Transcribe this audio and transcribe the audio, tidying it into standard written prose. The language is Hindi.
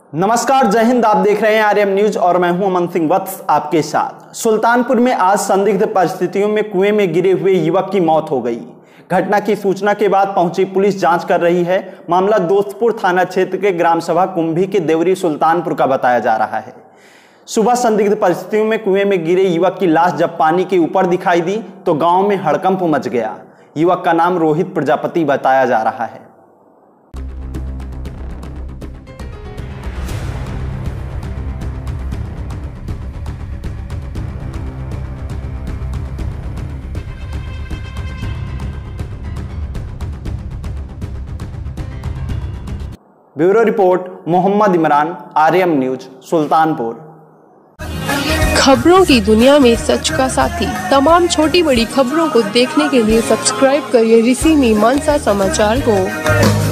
नमस्कार, जय हिंद। आप देख रहे हैं आरएम न्यूज और मैं हूं अमन सिंह वत्स आपके साथ। सुल्तानपुर में आज संदिग्ध परिस्थितियों में कुएं में गिरे हुए युवक की मौत हो गई। घटना की सूचना के बाद पहुंची पुलिस जांच कर रही है। मामला दोस्तपुर थाना क्षेत्र के ग्राम सभा कुंभी के देवरी सुल्तानपुर का बताया जा रहा है। सुबह संदिग्ध परिस्थितियों में कुएं में गिरे युवक की लाश जब पानी के ऊपर दिखाई दी तो गांव में हड़कंप मच गया। युवक का नाम रोहित प्रजापति बताया जा रहा है। Bureau report Mohammad Imran, RM news, Sultanpur. खबरों की दुनिया में सच का साथी। तमाम छोटी बड़ी खबरों को देखने के लिए सब्सक्राइब करिए ऋषि मीमांसा समाचार को।